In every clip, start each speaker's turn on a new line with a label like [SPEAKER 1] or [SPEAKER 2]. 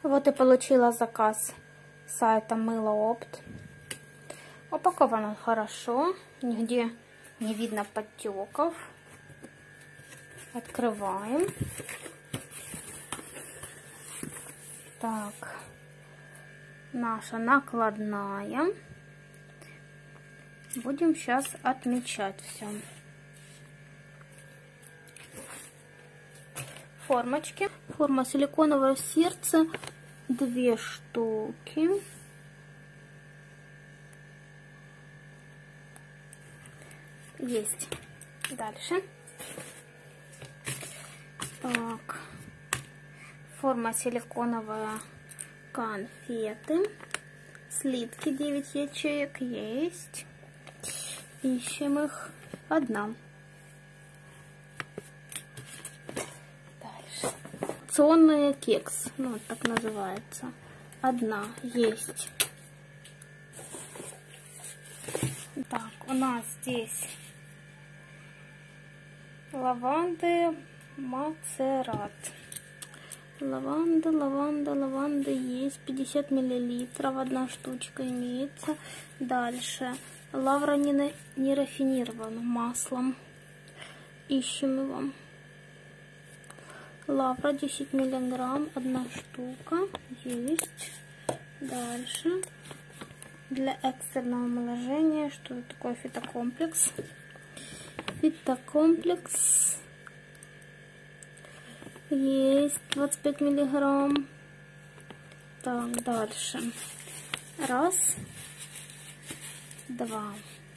[SPEAKER 1] Вот и получила заказ с сайта Мылоопт. Упакован он хорошо, нигде не видно подтеков. Открываем. Так, наша накладная. Будем сейчас отмечать все. Формочки. Форма силиконовое сердце. 2 штуки. Есть. Дальше. Так. Форма силиконовая. Конфеты. Слитки 9 ячеек. Есть. Ищем их. Одна. Дальше. Порционный кекс. Ну, вот так называется. Одна. Есть. Так, у нас здесь лаванды мацерат. Лаванда есть. 50 миллилитров. Одна штучка имеется. Дальше. Лавра не рафинирована маслом. Ищем его. Лавра 10 миллиграмм. Одна штука. Есть. Дальше. Для экстренного омоложения. Что такое фитокомплекс? Фитокомплекс. Есть 25 миллиграмм. Так, дальше. Раз. 2.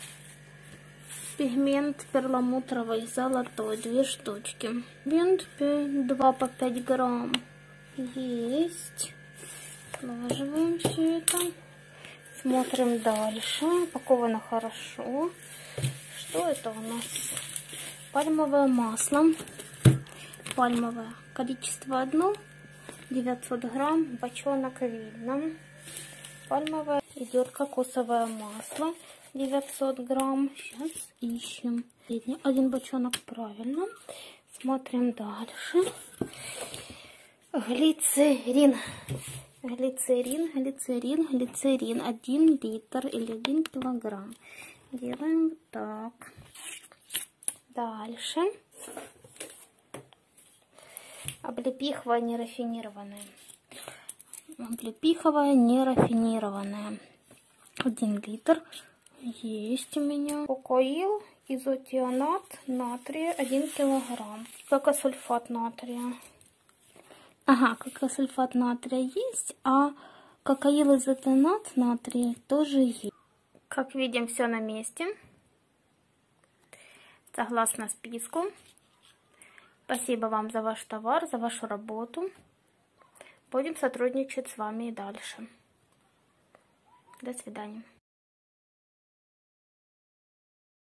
[SPEAKER 1] Пигмент перламутровый золотой. 2 штучки. Пигмент 2 по 5 грамм. Есть. Сложиваем все это. Смотрим дальше. Упаковано хорошо. Что это у нас? Пальмовое масло. Пальмовое. Количество 1. 900 грамм. Бочонок видно. Пальмовое. Идет кокосовое масло. 900 грамм. Сейчас ищем. 1 бочонок, правильно. Смотрим дальше. Глицерин. Глицерин. 1 литр или 1 килограмм. Делаем вот так. Дальше. Облепиховая нерафинированная. Облепиховая нерафинированная. 1 литр. Есть у меня. Кокоил, изотионат натрия 1 килограмм. Кокосульфат натрия. Ага, кокосульфат натрия есть, а кокоил, изотионат натрия тоже есть. Как видим, все на месте. Согласно списку. Спасибо вам за ваш товар, за вашу работу. Будем сотрудничать с вами и дальше. До свидания.